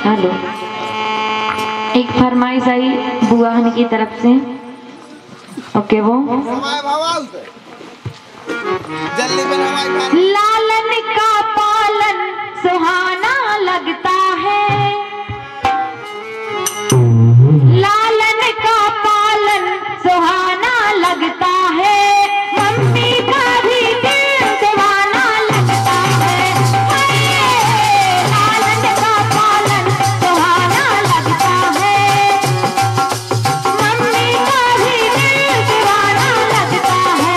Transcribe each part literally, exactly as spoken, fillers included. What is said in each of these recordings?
Hello, एक फरमाइश आई बुआहन की तरफ से। ओके वो लालन का पालन सुहाना लगता है, लालन का पालन सुहाना लगता है, मम्मी का भी दिल दीवाना लगता है। लालन का पालन सुहाना लगता है, मम्मी का भी दिल दीवाना लगता है।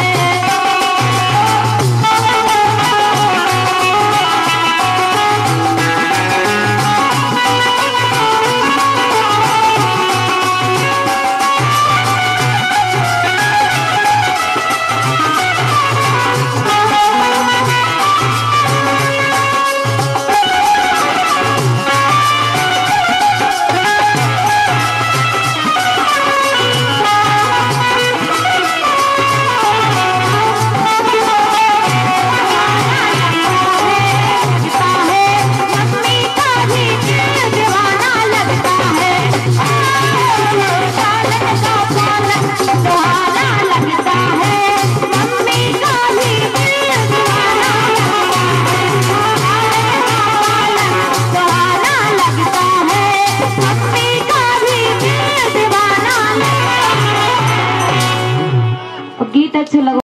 गीत अच्छे लगा।